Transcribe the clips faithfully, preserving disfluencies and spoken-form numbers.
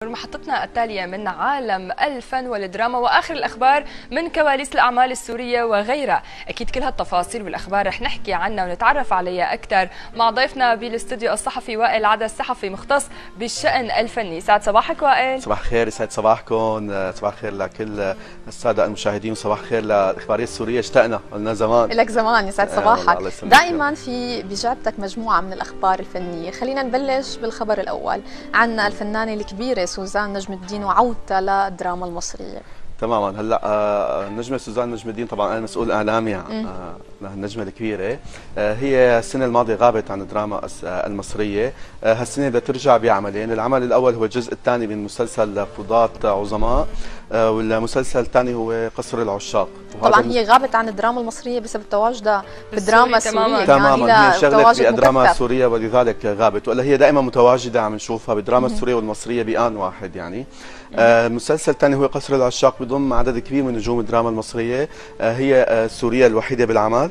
محطتنا التالية من عالم الفن والدراما وآخر الأخبار من كواليس الأعمال السورية وغيرها. أكيد كل هالتفاصيل والأخبار رح نحكي عنها ونتعرف عليها أكثر مع ضيفنا بالاستوديو الصحفي وائل عدس، صحفي مختص بالشأن الفني. سعد صباحك وائل. صباح الخير، يسعد صباحكم، صباح الخير لكل السادة المشاهدين وصباح الخير للإخبارية السورية. اشتقنا قلنا زمان. لك زمان، يسعد صباحك. دائما في بجعبتك مجموعة من الأخبار الفنية. خلينا نبلش بالخبر الأول عن الفنانة الكبيرة سوزان نجم الدين وعودتها للدراما المصرية. تماما. هلا آه النجمه سوزان نجم الدين، طبعا انا مسؤول اعلامي آه النجمه الكبيره. آه هي السنه الماضيه غابت عن الدراما المصريه. آه هالسنه بدها ترجع بعملين. العمل الاول هو الجزء الثاني من مسلسل فضات عظماء، آه والمسلسل الثاني هو قصر العشاق. طبعا هي غابت عن الدراما المصريه بسبب تواجدها بالدراما السوريه. تماما يعني هي انشغلت بالدراما السوريه ولذلك غابت، ولا هي دائما متواجده عم نشوفها بالدراما السوريه والمصريه بآن واحد يعني. آه المسلسل الثاني هو قصر العشاق، بضم عدد كبير من نجوم الدراما المصريه. آه هي آه السوريه الوحيده بالعمل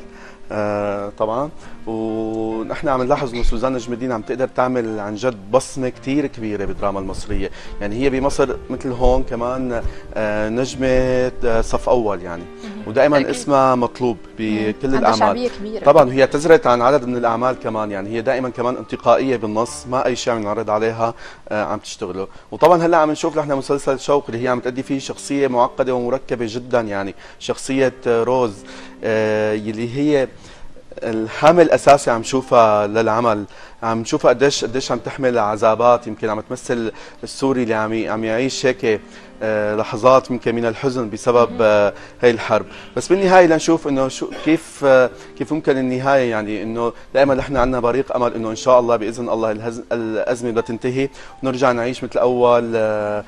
آه طبعا. ونحن عم نلاحظ انه سوزان نجم الدين عم تقدر تعمل عن جد بصمه كثير كبيره بالدراما المصريه، يعني هي بمصر مثل هون كمان آه نجمه آه صف اول يعني، ودائما اسمها مطلوب بكل الاعمال. شعبيه كبيره طبعا، هي اعتذرت عن عدد من الاعمال كمان، يعني هي دائما كمان انتقائيه بالنص، ما اي شيء عم نعرض عليها آه عم تشتغله. وطبعا هلا عم نشوف نحن مسلسل شوق اللي هي عم تأدي فيه شخصيه معقده ومركبه جدا، يعني شخصيه روز آه يلي هي الحامل الاساسي عم نشوفها للعمل، عم نشوفها قديش قديش عم تحمل عذابات، يمكن عم تمثل السوري اللي عم عم يعيش هيك آه لحظات يمكن من الحزن بسبب آه هي الحرب. بس بالنهايه لنشوف انه شو كيف آه كيف ممكن النهايه، يعني انه دائما نحن عندنا بريق امل انه ان شاء الله باذن الله الازمه بدها تنتهي ونرجع نعيش مثل اول آه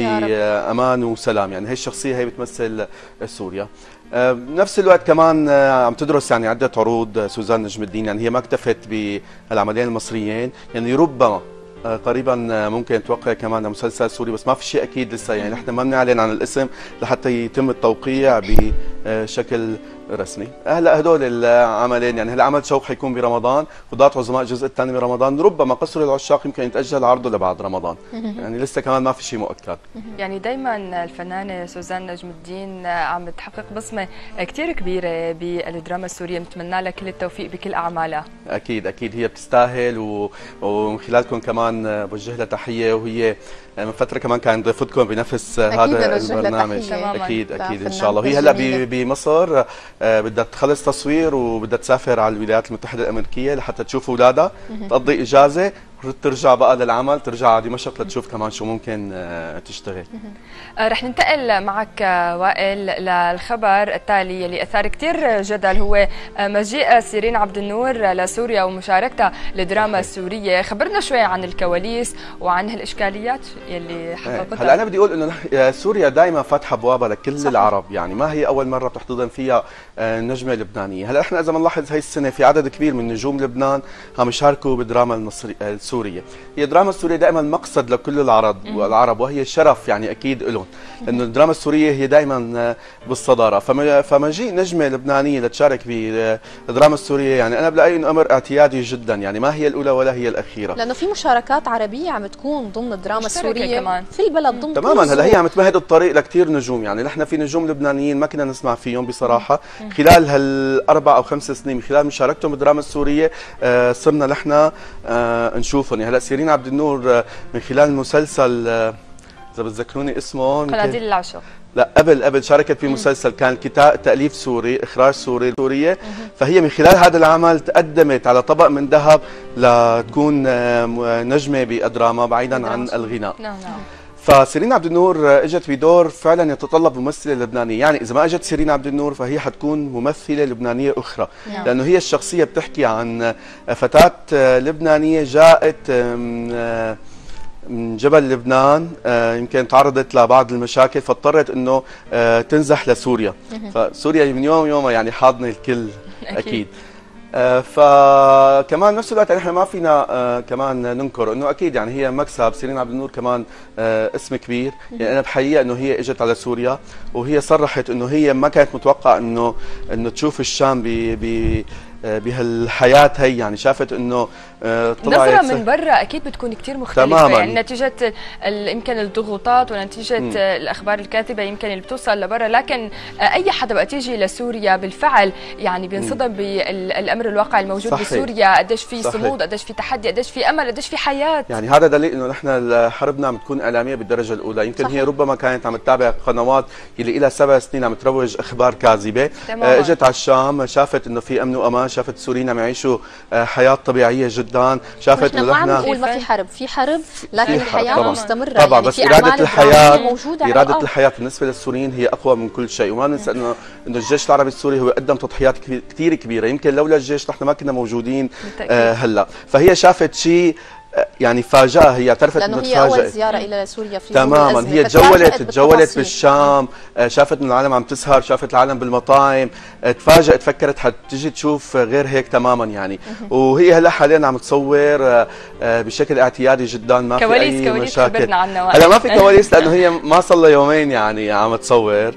بامان وسلام. يعني هي الشخصيه هي بتمثل سوريا. بنفس الوقت كمان عم تدرس يعني عده عروض سوزان نجم الدين، يعني هي ما اكتفت بالعملين المصريين، يعني ربما قريبا ممكن توقع كمان مسلسل سوري، بس ما في شيء اكيد لسه، يعني نحن ما بنعلن عن الاسم لحتى يتم التوقيع بشكل رسمي. هلا هدول العملين يعني هلا عمل شوق حيكون برمضان، فضات عظماء الجزء الثاني برمضان، ربما قصر العشاق يمكن يتاجل عرضه لبعد رمضان، يعني لسه كمان ما في شيء مؤكد. يعني دائما الفنانه سوزان نجم الدين عم تحقق بصمه كثير كبيره بالدراما السوريه، بنتمنى لها كل التوفيق بكل اعمالها. اكيد اكيد هي بتستاهل، و... ومن خلالكم كمان بوجه لها تحيه، وهي من فتره كمان كان ضيفتكم بنفس هذا البرنامج. اكيد اكيد ان شاء الله. وهي هلا بمصر بدها تخلص تصوير وبدها تسافر على الولايات المتحده الامريكيه لحتى تشوف اولادها، تقضي اجازه، ترجع بقى للعمل، ترجع على دمشق لتشوف كمان شو ممكن تشتغل. رح ننتقل معك وائل للخبر التالي اللي اثار كثير جدل، هو مجيء سيرين عبد النور لسوريا ومشاركتها للدراما السوريه. خبرنا شوي عن الكواليس وعن هالاشكاليات يلي حققتها. هلا انا بدي اقول انه سوريا دائما فاتحه ابوابها لكل صحيح. العرب، يعني ما هي اول مره بتحتضن فيها نجمه لبنانيه. هلا احنا اذا بنلاحظ هي السنه في عدد كبير من نجوم لبنان عم يشاركوا بالدراما المصريه السوريه. هي الدراما السوريه دائما مقصد لكل العرب والعرب، وهي شرف يعني اكيد لهم، لانه الدراما السوريه هي دائما بالصداره. فمجيء نجمه لبنانيه لتشارك بالدراما السوريه يعني انا بلاقي انه امر اعتيادي جدا، يعني ما هي الاولى ولا هي الاخيره، لانه في مشاركات عربيه عم تكون ضمن الدراما السوريه كمان في البلد ضمن تماما. هلا هي عم تمهد الطريق لكثير نجوم، يعني نحن في نجوم لبنانيين ما كنا نسمع فيهم بصراحه خلال هالاربع او خمس سنين، من خلال مشاركتهم بالدراما السوريه آه صرنا نحن آه نشوفهم. يعني هلا سيرين عبد النور من خلال مسلسل اذا بتذكروني اسمه قناديل العشق، لا قبل قبل شاركت في مسلسل كان كتاب تأليف سوري، إخراج سوري سورية، فهي من خلال هذا العمل تقدمت على طبق من ذهب لتكون نجمة بالدراما بعيدا عن الغناء. نعم نعم. فسيرين عبد النور اجت بدور فعلا يتطلب ممثله لبنانيه، يعني اذا ما اجت سيرين عبد النور فهي حتكون ممثله لبنانيه اخرى، نعم. لانه هي الشخصيه بتحكي عن فتاه لبنانيه جاءت من جبل لبنان، يمكن تعرضت لبعض المشاكل فاضطرت انه تنزح لسوريا، فسوريا من يوم يومها يعني حاضنه الكل اكيد, أكيد. آه فكمان نفس الوقت نحن ما فينا آه كمان ننكر انه اكيد يعني هي مكسب سيرين عبد النور كمان آه اسم كبير، يعني انا بحقيقه انه هي اجت على سوريا وهي صرحت انه هي ما كانت متوقعه انه انه تشوف الشام ب بهالحياه هي، يعني شافت انه طلعت نظره من برا اكيد بتكون كثير مختلفه تماماً. يعني نتيجه يمكن الضغوطات ونتيجه م. الاخبار الكاذبه يمكن اللي بتوصل لبرا، لكن اي حدا بقى تيجي لسوريا بالفعل يعني بينصدم بالامر الواقع الموجود صحيح. بسوريا، قديش في صمود، قديش في تحدي، قديش في امل، قديش في حياه. يعني هذا دليل انه نحن حربنا عم تكون اعلاميه بالدرجه الاولى، يمكن صحيح. هي ربما كانت عم تتابع قنوات اللي لها سبع سنين عم تروج اخبار كاذبه، اجت على الشام شافت انه في امن وامان، شافت السوريين عم يعيشوا حياه طبيعيه جدا، شافت انه نحن ما عم نقول ما في حرب، في حرب لكن الحياه طبعاً. مستمره طبعا يعني بس اراده الحياه اراده الحياه بالنسبه للسوريين هي اقوى من كل شيء، وما ننسى انه انه الجيش العربي السوري هو قدم تضحيات كثير كبيره، يمكن لولا الجيش نحن ما كنا موجودين آه هلا، فهي شافت شيء يعني فاجأة، هي اعترفت انه تفاجأت، لانه هي اول زياره الى سوريا في تماما، هي تجولت تجولت بالشام، شافت انه العالم عم تسهر، شافت العالم بالمطاعم، تفاجأت، فكرت حتجي تشوف غير هيك تماما يعني، وهي هلا حاليا عم تصور بشكل اعتيادي جدا، ما في كواليس اي كواليس مشاكل. خبرنا عنها هلا ما في كواليس لانه هي ما صار لها يومين يعني عم تصور،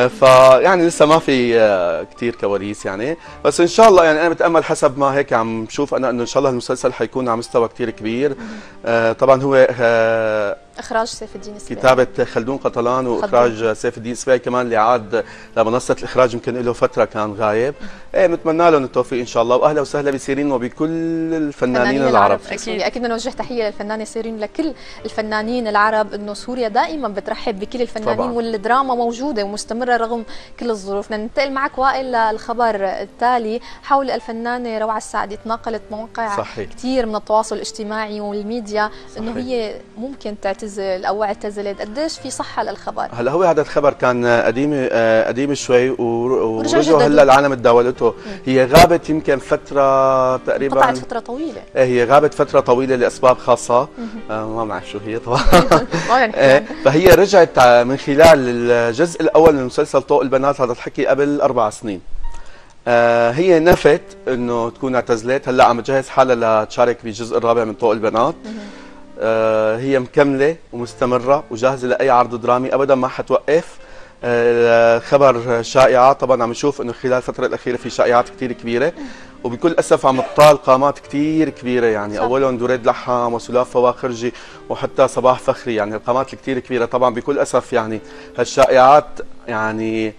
فيعني لسه ما في كثير كواليس يعني، بس ان شاء الله يعني انا بتامل حسب ما هيك عم شوف انا انه ان شاء الله المسلسل حيكون على مستوى كثير كبير. آه طبعا هو آه اخراج سيف الدين السباعي، كتابه خلدون قطلان واخراج سيف الدين السباعي كمان اللي عاد لمنصه الاخراج يمكن له فتره كان غايب. ايه بنتمنى لهم التوفيق ان شاء الله، واهلا وسهلا بسيرين وبكل الفنانين العرب. اكيد اكيد بنوجه تحيه للفنانه سيرين، لكل الفنانين العرب، انه سوريا دائما بترحب بكل الفنانين طبعا. والدراما موجوده ومستمره رغم كل الظروف. بدنا ننتقل معك وائل للخبر التالي حول الفنانه روعه السعدي، تناقلت مواقع كثير من التواصل الاجتماعي والميديا انه هي ممكن تعتزل او اعتزلت، قديش في صحه للخبر؟ هلا هو هذا الخبر كان قديم قديم شوي ورجعوا هلا العالم تداولته، هي غابت يمكن فتره تقريبا قطعت فتره طويله، ايه هي غابت فتره طويله لاسباب خاصه آه ما بعرف شو هي طبعا آه فهي رجعت من خلال الجزء الاول من مسلسل طوق البنات، هذا الحكي قبل اربع سنين. آه هي نفت انه تكون اعتزلت، هلا عم تجهز حالها لتشارك بالجزء الرابع من طوق البنات. آه هي مكمله ومستمره وجاهزه لاي عرض درامي، ابدا ما حتوقف. آه خبر شائعه، طبعا عم نشوف انه خلال الفتره الاخيره في شائعات كثير كبيره، وبكل اسف عم تطال قامات كثير كبيره يعني صح. اولهم دريد لحام وسلاف فواخرجي وحتى صباح فخري، يعني القامات الكثير كبيره. طبعا بكل اسف يعني هالشائعات يعني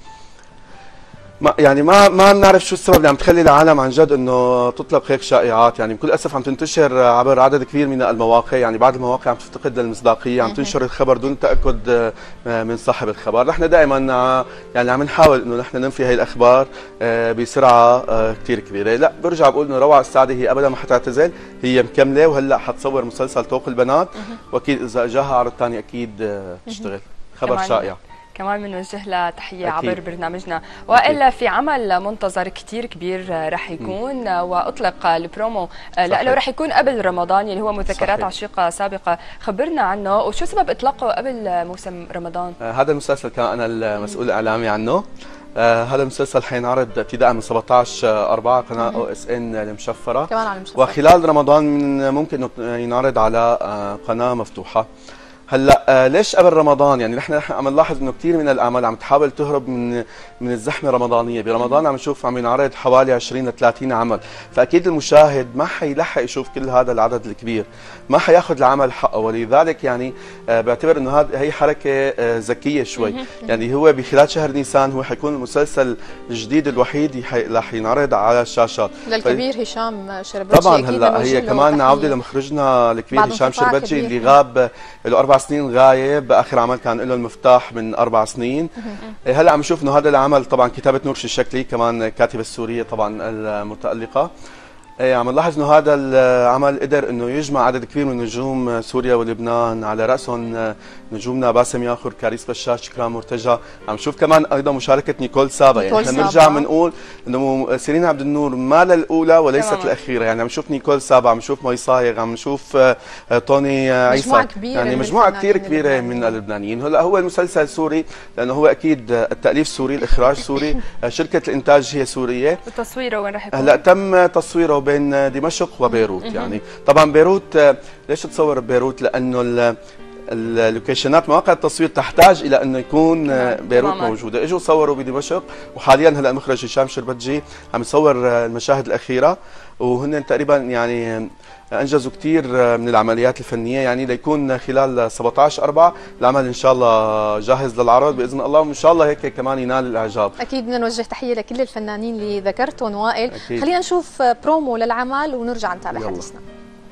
ما يعني ما ما بنعرف شو السبب اللي عم تخلي العالم عن جد انه تطلق هيك شائعات، يعني بكل اسف عم تنتشر عبر عدد كبير من المواقع، يعني بعض المواقع عم تفتقد للمصداقيه، عم تنشر الخبر دون تاكد من صاحب الخبر. نحن دائما يعني عم نحاول انه نحن ننفي هي الاخبار بسرعه كثير كبيره. لا برجع بقول انه روعه السعدي هي ابدا ما حتعتزل، هي مكمله وهلا حتصور مسلسل طوق البنات، واكيد اذا اجاها عرض ثاني اكيد تشتغل. خبر شائع كمان بنوجه لها تحيه عبر برنامجنا. والا في عمل منتظر كثير كبير رح يكون م. واطلق البرومو لا رح يكون قبل رمضان اللي هو مذكرات صحيح. عشيقه سابقه، خبرنا عنه وشو سبب اطلاقه قبل موسم رمضان؟ آه هذا المسلسل كان انا المسؤول الاعلامي عنه. آه هذا المسلسل حينعرض ابتداء من سبعطعش أربعة قناه او اس ان المشفره، كمان على المشفره، وخلال رمضان من ممكن ينعرض على آه قناه مفتوحه. هلا آه ليش قبل رمضان؟ يعني نحن عم نلاحظ انه كثير من الاعمال عم تحاول تهرب من من الزحمه الرمضانيه، برمضان عم نشوف عم ينعرض حوالي عشرين ل ثلاثين عمل، فاكيد المشاهد ما حيلحق يشوف كل هذا العدد الكبير، ما حياخذ العمل حقه، ولذلك يعني آه بعتبر انه هذه هي حركه آه ذكيه شوي، يعني هو بخلال شهر نيسان هو حيكون المسلسل الجديد الوحيد رح ينعرض على الشاشات. للكبير ف... هشام شربتجي طبعا هلا هي كمان عوده لمخرجنا الكبير هشام شربتجي اللي غاب له اربع سنين غايب، اخر عمل كان له المفتاح من اربع سنين. هلا عم نشوف انه هذا العمل طبعا كتابه نور الشكلي كمان كاتبه السوريه طبعا المتالقه، عم نلاحظ انه هذا العمل قدر انه يجمع عدد كبير من نجوم سوريا ولبنان، على راسهم نجومنا باسم ياخر، كاريس بشاش، كرام مرتجى، عم نشوف كمان ايضا مشاركه نيكول سابا، يعني احنا بنرجع بنقول انه سيرين عبد النور ما للاولى وليست تمام. الاخيره، يعني عم نشوف نيكول سابا، عم نشوف مي صايغ، عم نشوف طوني عيسى، مجموعه كبيره يعني مجموعه كثير كبيره من اللبنانيين. هلا هو المسلسل سوري لانه هو اكيد التاليف سوري، الاخراج سوري، شركه الانتاج هي سوريه. وتصويره وين رح يكون؟ هلا تم تصويره بين دمشق وبيروت، يعني طبعا بيروت ليش تصور ببيروت؟ لانه اللوكيشنات مواقع التصوير تحتاج الى انه يكون بيروت موجوده. اجوا صوروا بدمشق، وحاليا هلا المخرج هشام شربتجي عم يصور المشاهد الاخيره، وهن تقريبا يعني انجزوا كثير من العمليات الفنيه، يعني ليكون خلال سبعطعش أربعة العمل ان شاء الله جاهز للعرض باذن الله، وان شاء الله هيك كمان ينال الاعجاب. اكيد بدنا نوجه تحيه لكل الفنانين اللي ذكرتهم وائل. أكيد. خلينا نشوف برومو للعمل ونرجع نتابع حديثنا.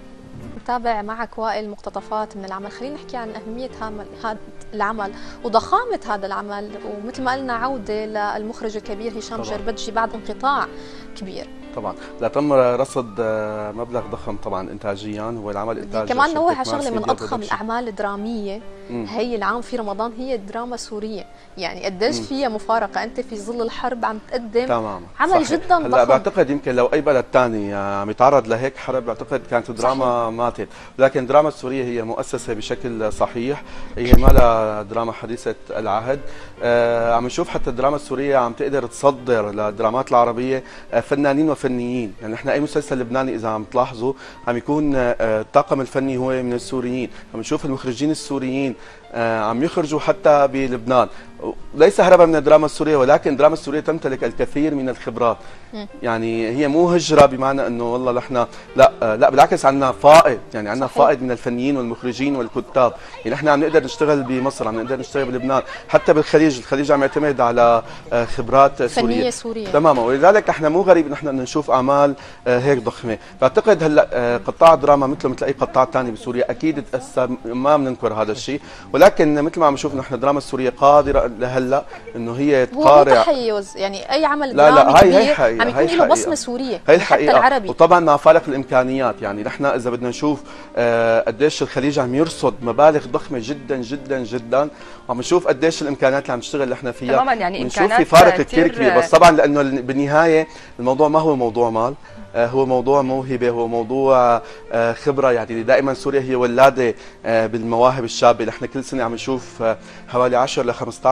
نتابع معك وائل مقتطفات من العمل. خلينا نحكي عن اهميه هذا العمل وضخامه هذا العمل، ومثل ما قلنا عوده للمخرج الكبير هشام شربتجي بعد انقطاع كبير. طبعا لا تم رصد مبلغ ضخم طبعا انتاجيا، هو العمل انتاج كمان نوه على شغله من اضخم الاعمال الدراميه مم. هي العام في رمضان هي الدراما السوريه، يعني قديش فيها مفارقه، انت في ظل الحرب عم تقدم تمام. عمل صحيح. جدا ضخم. هلا بعتقد يمكن لو اي بلد ثاني عم يتعرض لهيك حرب بعتقد كانت دراما ماتت، ولكن الدراما السوريه هي مؤسسه بشكل صحيح، هي ما لها دراما حديثه العهد. آه عم نشوف حتى الدراما السوريه عم تقدر تصدر للدرامات العربيه آه فنانين وفنيين، يعني نحن اي مسلسل لبناني اذا عم تلاحظوا عم يكون آه الطاقم الفني هو من السوريين، عم نشوف المخرجين السوريين آه عم يخرجوا حتى بلبنان، ليس هربا من الدراما السوريه، ولكن الدراما السوريه تمتلك الكثير من الخبرات. م. يعني هي مو هجره بمعنى انه والله نحن لا آه لا بالعكس عندنا فائض، يعني عندنا فائض من الفنيين والمخرجين والكتاب، يعني نحن عم نقدر نشتغل بمصر، عم نقدر نشتغل بلبنان، حتى بالخليج، الخليج عم يعتمد على آه خبرات سوريه فنيه سوريه تماما، ولذلك نحن مو غريب نحن نشوف اعمال آه هيك ضخمه. بعتقد هلا آه قطاع الدراما مثله مثل اي قطاع ثاني بسوريا اكيد تاثر، ما بننكر هذا الشيء، ولكن مثل ما عم نشوف نحن الدراما السوريه قادره لهلا انه هي تقارع. هو تحيز، يعني اي عمل لا درامي لا هي كبير هي حقيقة. عم يكون له بصمه سوريه، هي الحقيقه، حتى العربي. وطبعا مع فارق الامكانيات، يعني نحن اذا بدنا نشوف آه قديش الخليج عم يرصد مبالغ ضخمه جدا جدا جدا، وعم نشوف قديش الامكانيات اللي عم نشتغل نحن فيها تماما، يعني امكانيات في فارق كثير كبير، بس طبعا لانه بالنهايه الموضوع ما هو موضوع مال، هو موضوع موهبه، هو موضوع خبره، يعني دائما سوريا هي ولاده بالمواهب الشابه، نحن كل سنه عم نشوف حوالي عشرة ل خمسطعش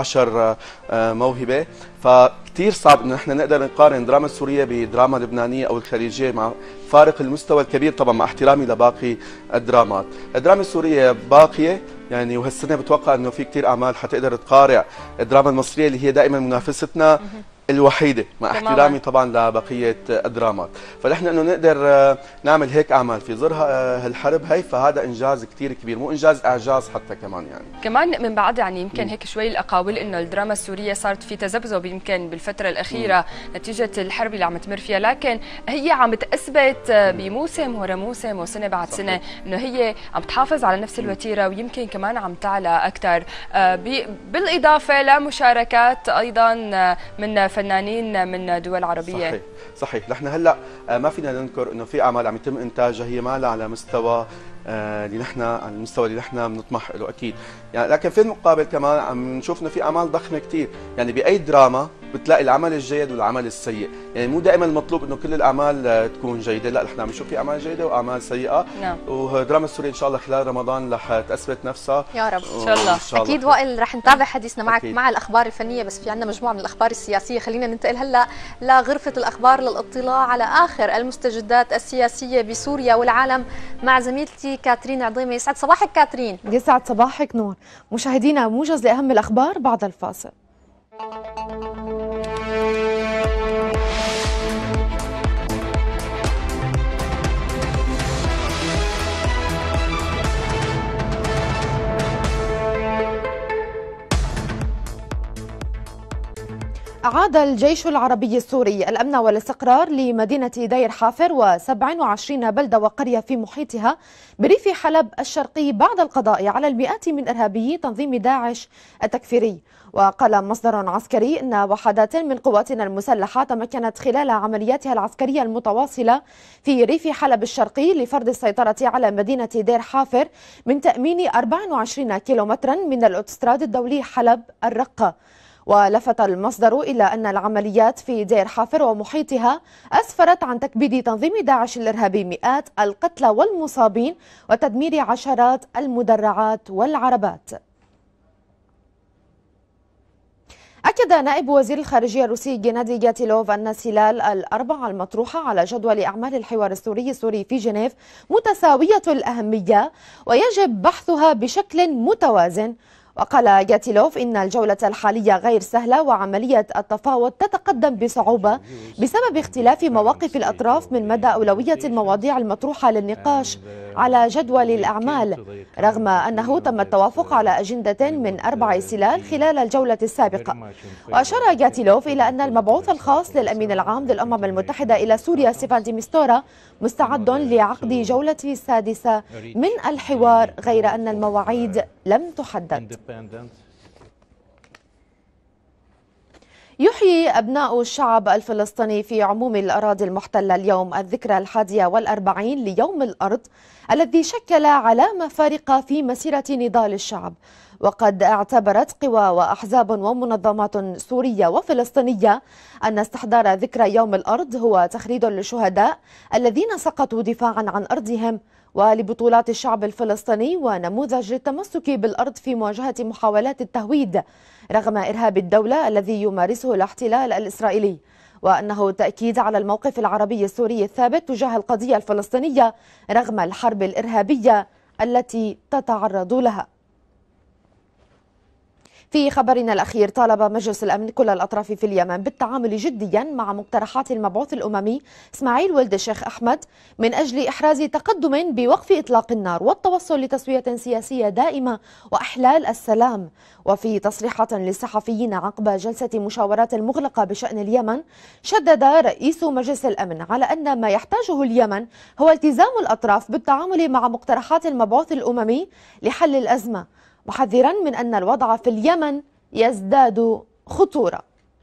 موهبه، فكثير صعب انه نحن نقدر نقارن الدراما السوريه بدراما لبنانيه او الخليجيه مع فارق المستوى الكبير طبعا مع احترامي لباقي الدرامات. الدراما السوريه باقيه يعني، وهالسنه بتوقع انه في كثير اعمال حتقدر تقارع الدراما المصريه اللي هي دائما منافستنا الوحيده، مع احترامي طبعا لبقيه الدرامات، فنحن انه نقدر نعمل هيك اعمال في ظل هالحرب هي، فهذا انجاز كثير كبير، مو انجاز اعجاز حتى كمان يعني. كمان من بعد يعني يمكن هيك شوي الاقاويل انه الدراما السوريه صارت في تذبذب يمكن بالفتره الاخيره م. نتيجه الحرب اللي عم تمر فيها، لكن هي عم تثبت بموسم ورا موسم وسنه بعد صحيح. سنه انه هي عم تحافظ على نفس الوتيره، ويمكن كمان عم تعلى اكثر، بالاضافه لمشاركات ايضا من فنانين من دول عربيه. صحيح صحيح، نحن هلا ما فينا ننكر انه في اعمال عم يتم انتاجها هي ما لها على مستوى اللي نحن على المستوى اللي نحن بنطمح له اكيد، يعني لكن في المقابل كمان عم نشوف انه في اعمال ضخمه كثير، يعني باي دراما بتلاقي العمل الجيد والعمل السيء، يعني مو دائما المطلوب انه كل الاعمال تكون جيده، لا نحن عم نشوف في اعمال جيده واعمال سيئه. نعم. والدراما السوريه ان شاء الله خلال رمضان رح تثبت نفسها يا رب ان شاء الله. إن شاء الله. اكيد وائل رح نتابع حديثنا معك أكيد. مع الاخبار الفنيه، بس في عندنا مجموعه من الاخبار السياسيه، خلينا ننتقل هلا لغرفه الاخبار للاطلاع على اخر المستجدات السياسيه بسوريا والعالم مع زميلتي كاترين عظيمه. يسعد صباحك كاترين. يسعد صباحك نور. مشاهدينا موجز لاهم الاخبار بعد الفاصل. أعاد الجيش العربي السوري الأمن والاستقرار لمدينة دير حافر وسبع وعشرين بلدة وقرية في محيطها بريف حلب الشرقي بعد القضاء على المئات من إرهابي تنظيم داعش التكفيري. وقال مصدر عسكري أن وحدات من قواتنا المسلحة تمكنت خلال عملياتها العسكرية المتواصلة في ريف حلب الشرقي لفرض السيطرة على مدينة دير حافر من تأمين أربعة وعشرين كيلومترا من الأوتوستراد الدولي حلب الرقة. ولفت المصدر إلى أن العمليات في دير حافر ومحيطها أسفرت عن تكبيد تنظيم داعش الإرهابي مئات القتلى والمصابين وتدمير عشرات المدرعات والعربات. أكد أكد نائب وزير الخارجية الروسي جينادي جاتيلوف أن سلال الأربعة المطروحة على جدول أعمال الحوار السوري السوري في جنيف متساوية الأهمية ويجب بحثها بشكل متوازن. وقال جاتيلوف إن الجولة الحالية غير سهلة وعملية التفاوض تتقدم بصعوبة بسبب اختلاف مواقف الأطراف من مدى أولوية المواضيع المطروحة للنقاش على جدول الأعمال، رغم أنه تم التوافق على أجندة من أربع سلال خلال الجولة السابقة. وأشار جاتيلوف إلى أن المبعوث الخاص للأمين العام للأمم المتحدة إلى سوريا ستيفان دي ميستورا مستعد لعقد جولة سادسة من الحوار، غير أن المواعيد لم تحدد. يحيي أبناء الشعب الفلسطيني في عموم الأراضي المحتلة اليوم الذكرى الحادية والأربعين ليوم الأرض الذي شكل علامة فارقة في مسيرة نضال الشعب. وقد اعتبرت قوى وأحزاب ومنظمات سورية وفلسطينية أن استحضار ذكرى يوم الأرض هو تخليد للشهداء الذين سقطوا دفاعا عن أرضهم ولبطولات الشعب الفلسطيني ونموذج للتمسك بالأرض في مواجهة محاولات التهويد رغم إرهاب الدولة الذي يمارسه الاحتلال الإسرائيلي، وأنه تأكيد على الموقف العربي السوري الثابت تجاه القضية الفلسطينية رغم الحرب الإرهابية التي تتعرض لها. في خبرنا الأخير، طالب مجلس الأمن كل الأطراف في اليمن بالتعامل جديا مع مقترحات المبعوث الأممي إسماعيل ولد الشيخ أحمد من أجل إحراز تقدم بوقف إطلاق النار والتوصل لتسوية سياسية دائمة وإحلال السلام. وفي تصريحات للصحفيين عقب جلسة مشاورات مغلقة بشأن اليمن، شدد رئيس مجلس الأمن على أن ما يحتاجه اليمن هو التزام الأطراف بالتعامل مع مقترحات المبعوث الأممي لحل الأزمة، محذرا من أن الوضع في اليمن يزداد خطورة.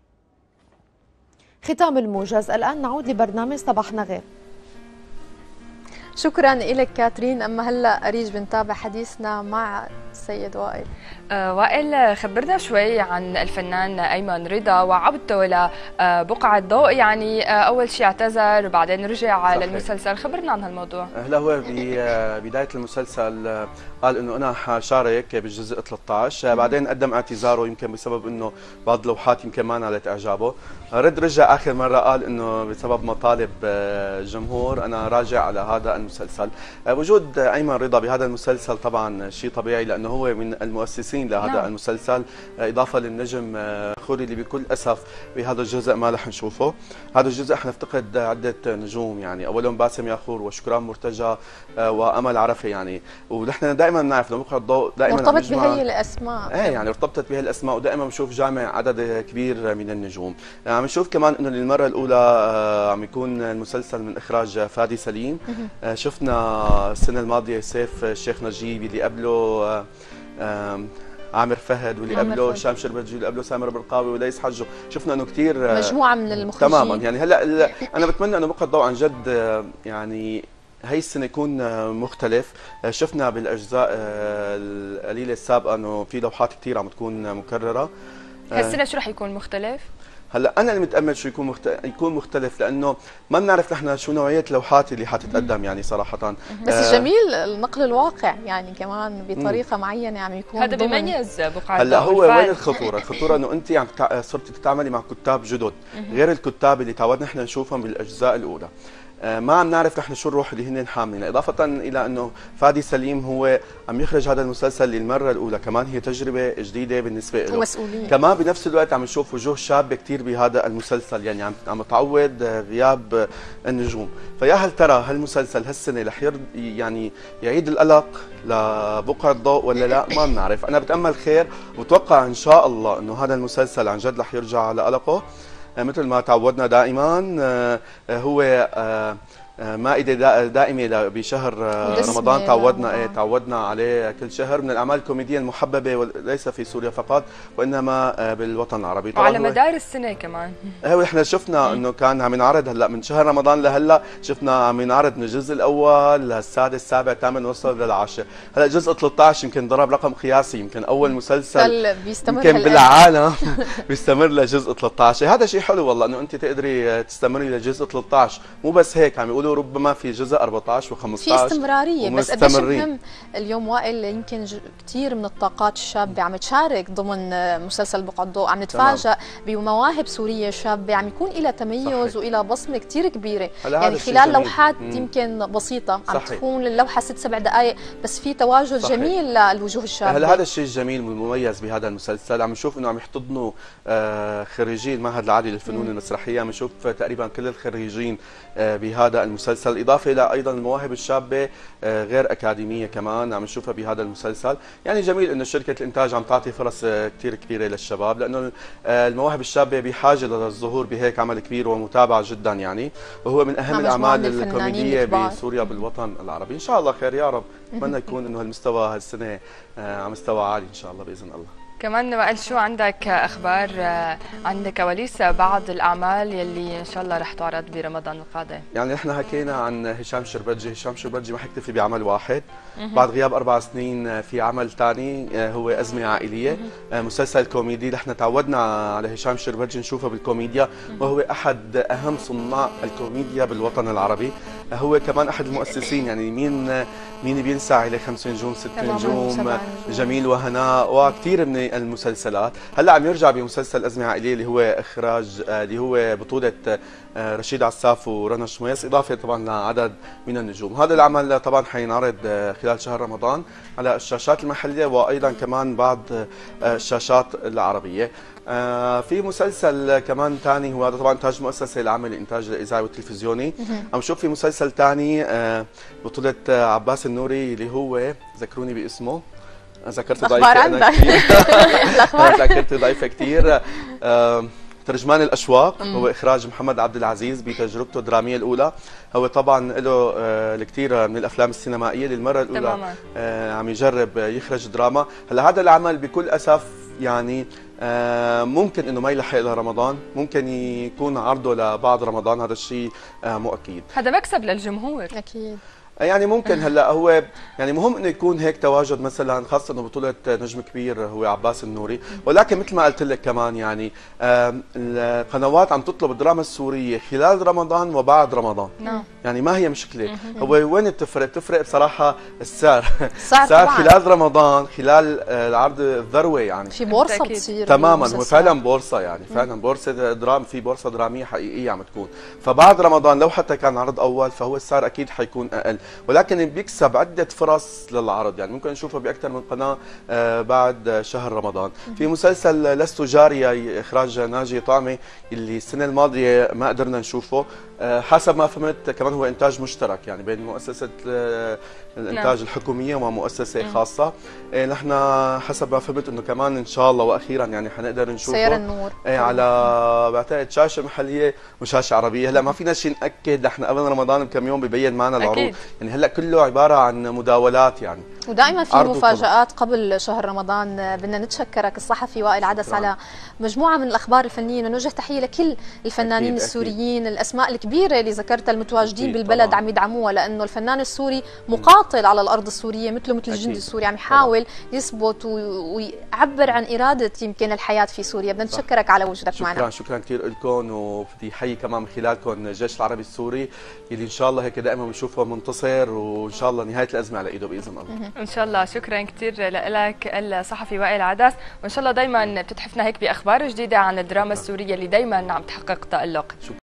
ختام الموجز. الآن نعود لبرنامج صباحنا غير. شكرا لك كاترين. أما هلا أريج بنتابع حديثنا مع السيد وائل. آه وائل، خبرنا شوي عن الفنان أيمن رضا وعودته لبقعة ضوء، يعني آه أول شيء اعتذر وبعدين رجع صحيح. للمسلسل، خبرنا عن هالموضوع. هلا هو ببداية المسلسل قال انه انا حشارك بالجزء ثلاثة عشر، بعدين قدم اعتذاره يمكن بسبب انه بعض اللوحات يمكن ما نالت اعجابه، رد رجع اخر مره قال انه بسبب مطالب الجمهور انا راجع على هذا المسلسل. وجود ايمن رضا بهذا المسلسل طبعا شيء طبيعي لانه هو من المؤسسين لهذا نعم. المسلسل، اضافه للنجم خوري اللي بكل اسف بهذا الجزء ما رح نشوفه. هذا الجزء حنفتقد عده نجوم، يعني اولهم باسم ياخور وشكران مرتجى وامل عرفه، يعني ونحن دائما بنعرف لو بقعة الضوء دائما مرتبط بهي الاسماء. ايه يعني ارتبطت بهي الاسماء، ودائما بنشوف جامع عدد كبير من النجوم. عم يعني نشوف كمان انه للمره الاولى عم يكون المسلسل من اخراج فادي سليم. شفنا السنه الماضيه سيف الشيخ نجيب، اللي قبله عامر فهد، واللي قبله هشام شربتجي، واللي قبله سامر برقاوي وليس حجو. شفنا انه كثير مجموعه من المخرجين تماما. يعني هلا انا بتمنى انه بقعة الضوء عن جد يعني هي السنه يكون مختلف. شفنا بالاجزاء القليله السابقه انه في لوحات كثير عم تكون مكرره. هالسنه شو رح يكون مختلف؟ هلا انا اللي متامل شو يكون مختلف، يكون مختلف لانه ما بنعرف نحن شو نوعيه اللوحات اللي حتتقدم يعني صراحه. بس آه الجميل النقل الواقع يعني كمان بطريقه مم. معينه عم يكون هذا بيميز بقعة هلا هو وين الخطوره؟ الخطوره انه انت عم صرتي تتعاملي مع كتاب جدد غير الكتاب اللي تعودنا نحن نشوفهم بالاجزاء الاولى. ما عم نعرف نحن شو الروح اللي هن حاملين، اضافه الى انه فادي سليم هو عم يخرج هذا المسلسل للمره الاولى، كمان هي تجربه جديده بالنسبه له ومسؤوليه. كمان بنفس الوقت عم نشوف وجوه شابه كثير بهذا المسلسل، يعني عم عم تعوض غياب النجوم. فيا هل ترى هالمسلسل هالسنه رح يعني يعيد القلق لبقعة الضوء ولا لا؟ ما بنعرف. انا بتامل خير وبتوقع ان شاء الله انه هذا المسلسل عن جد رح يرجع على قلقه مثل ما تعودنا دائما. هو مائدة دائمة بشهر رمضان، تعودنا ايه تعودنا عليه كل شهر، من الأعمال الكوميدية المحببة وليس في سوريا فقط وإنما بالوطن العربي. وعلى مدار السنة كمان. ايه احنا شفنا انه كان عم ينعرض هلا من شهر رمضان لهلا، شفنا عم ينعرض من الجزء الأول للسادس السابع الثامن وصل للعاشر، هلا الجزء ثلاثة عشر يمكن ضرب رقم قياسي، يمكن أول مسلسل بيستمر يمكن بالعالم بيستمر لجزء ثلاثة عشر. هذا شيء حلو والله انه انت تقدري تستمري لجزء ثلاثة عشر. مو بس هيك، عم يقول بيقولوا ربما في جزء أربعة عشر وخمسة عشر في استمراريه. بس قديش مهم اليوم وائل يمكن كثير من الطاقات الشابه عم تشارك ضمن مسلسل بقعة ضوء، عم نتفاجئ بمواهب سوريه شابه عم يكون لها تميز والى بصمه كثير كبيره، يعني خلال لوحات مم. يمكن بسيطه عم صحيح. تكون اللوحه ست سبع دقائق بس في تواجد صحيح. جميل للوجوه الشابه. هلا هذا الشيء الجميل والمميز بهذا المسلسل، عم نشوف انه عم يحتضنوا آه خريجي المعهد العالي للفنون المسرحيه، عم نشوف تقريبا كل الخريجين آه بهذا المسلسل، اضافه الى ايضا المواهب الشابه آه غير اكاديميه كمان عم نشوفها بهذا المسلسل. يعني جميل انه شركه الانتاج عم تعطي فرص آه كثير كبيره للشباب، لانه آه المواهب الشابه بحاجه للظهور بهيك عمل كبير ومتابعه جدا يعني، وهو من اهم الاعمال الكوميديه بسوريا بالوطن العربي. ان شاء الله خير يا رب، اتمنى يكون انه هالمستوى هالسنه آه على مستوى عالي ان شاء الله باذن الله. كمان وائل شو عندك اخبار عن كواليس بعض الاعمال يلي ان شاء الله رح تعرض برمضان القادم؟ يعني نحن حكينا عن هشام شربتجي، هشام شربتجي ما حيكتفي بعمل واحد، بعد غياب اربع سنين في عمل ثاني هو ازمه عائليه، مسلسل كوميدي نحن تعودنا على هشام شربتجي نشوفه بالكوميديا، وهو احد اهم صناع الكوميديا بالوطن العربي، هو كمان احد المؤسسين. يعني مين مين بينسى عليه خمس نجوم ست نجوم، جميل وهناء وكثير من المسلسلات. هلا عم يرجع بمسلسل ازمه عائليه اللي هو اخراج اللي هو بطوله رشيد عساف ورنا شميس، اضافه طبعا لعدد من النجوم. هذا العمل طبعا حينعرض خلال شهر رمضان على الشاشات المحليه وايضا كمان بعض الشاشات العربيه. آه في مسلسل كمان ثاني هو هذا طبعا انتاج مؤسسه العامه للانتاج الاذاعي والتلفزيوني، عم نشوف في مسلسل ثاني آه بطوله عباس النوري اللي هو ذكروني باسمه، ذكرت ضعيفه انا كثير ذكرت ضعيفه كثير. آه ترجمان الاشواق هو اخراج محمد عبد العزيز بتجربته الدراميه الاولى، هو طبعا له آه الكثير من الافلام السينمائيه للمره الاولى آه عم يجرب يخرج دراما. هلا هذا العمل بكل اسف يعني آه ممكن انه ما يلحق لرمضان، ممكن يكون عرضه لبعد رمضان، هذا الشيء آه مو اكيد. هذا مكسب للجمهور اكيد. يعني ممكن هلا هو يعني مهم انه يكون هيك تواجد مثلا، خاصه انه بطوله نجم كبير هو عباس النوري، ولكن مثل ما قلت لك كمان يعني القنوات عم تطلب الدراما السوريه خلال رمضان وبعد رمضان. نعم. يعني ما هي مشكله، هو وين بتفرق؟ بتفرق بصراحه السعر. السعر طبعا خلال رمضان خلال العرض الذروه يعني في بورصه بتصير تماما، هو فعلا بورصه يعني فعلا بورصه درام، في بورصه دراميه حقيقيه عم تكون. فبعد رمضان لو حتى كان عرض اول فهو السعر اكيد حيكون اقل، ولكن بيكسب عده فرص للعرض، يعني ممكن نشوفه باكثر من قناه بعد شهر رمضان. في مسلسل لست جاريه اخراج ناجي طعمي اللي السنه الماضيه ما قدرنا نشوفه، حسب ما فهمت كمان هو انتاج مشترك يعني بين مؤسسه الانتاج نعم. الحكوميه ومؤسسه مم. خاصه. نحن حسب ما فهمت انه كمان ان شاء الله واخيرا يعني حنقدر نشوفه سير النور على بعتقد شاشه محليه وشاشه عربيه. هلا ما فينا شيء ناكد، نحن قبل رمضان بكم يوم ببين معنا العروض أكيد. يعني هلا كله عباره عن مداولات يعني، ودائما في مفاجآت قبل شهر رمضان. بدنا نتشكرك الصحفي وائل عدس شكرا. على مجموعه من الاخبار الفنيه، ونوجه تحيه لكل الفنانين أكيد السوريين أكيد. الاسماء الكبيره اللي ذكرتها المتواجدين بالبلد طبعا. عم يدعموها، لانه الفنان السوري مقاتل على الارض السوريه مثله مثل الجندي السوري، عم يحاول يثبت ويعبر عن اراده يمكن الحياه في سوريا. بدنا نتشكرك على وجودك شكرا معنا. شكرا شكرا كثير لكم، وبدي احيي كمان من خلالكم الجيش العربي السوري اللي ان شاء الله هيك دائما بنشوفه منتصر، وان شاء الله نهايه الازمه على ايده باذن الله. ان شاء الله. شكرا كثير لك الصحفي وائل عدس، وان شاء الله دائما بتتحفنا هيك باخبار جديده عن الدراما السوريه اللي دائما عم تحقق تالق.